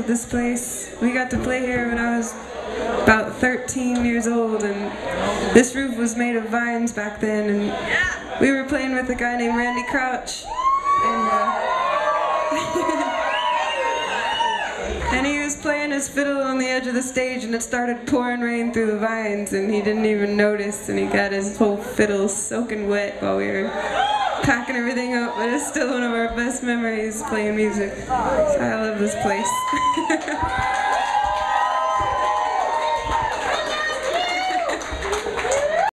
love this place. We got to play here when I was about 13 years old, and this roof was made of vines back then, and we were playing with a guy named Randy Crouch, and he was playing his fiddle on the edge of the stage, and it started pouring rain through the vines, and he didn't even notice, and he got his whole fiddle soaking wet while we were packing everything up. But it's still one of our best memories, playing music. So I love this place.